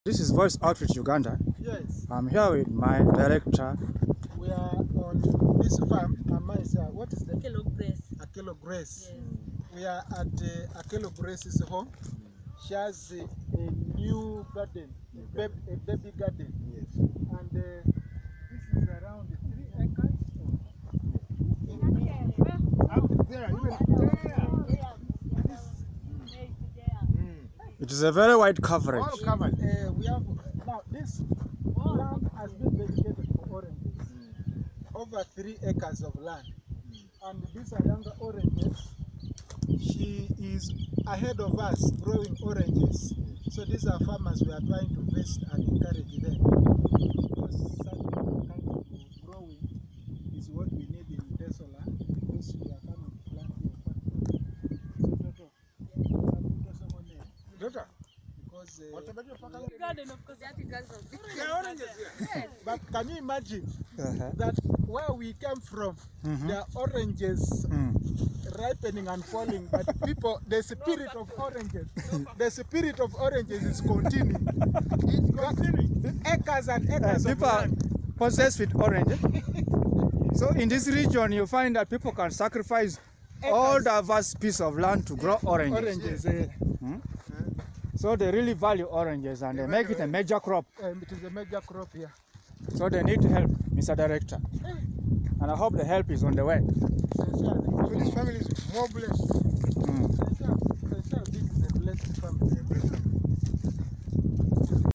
This is Voice Outreach Uganda. Yes. I'm here with my director. We are on this farm. What is the Akelo Grace. Akelo Grace? Yes. We are at Akelo Grace's home. She has a new garden, a baby garden. Yes. And this is around 3 acres. Up there, even there. It is a very wide coverage. All covered. We have now this land has been dedicated for oranges. Over 3 acres of land. And these are younger oranges. She is ahead of us growing oranges. So these are farmers we are trying to visit and encourage them. Because such kind of growing is what we need in Desola. Because we are coming to plant here. Doctor. Because Garden, of course, oranges here. Yes. But can you imagine that where we came from, there are oranges ripening and falling, but people, the spirit of oranges is continuing. It's continuing. Acres and acres of People are land. possessed with orange. So in this region, you find that people can sacrifice all the vast piece of land to grow oranges. So they really value oranges and they make it a major crop. It is a major crop here. So they need help, Mr. Director. And I hope the help is on the way. So this family is more blessed. This is a blessed family.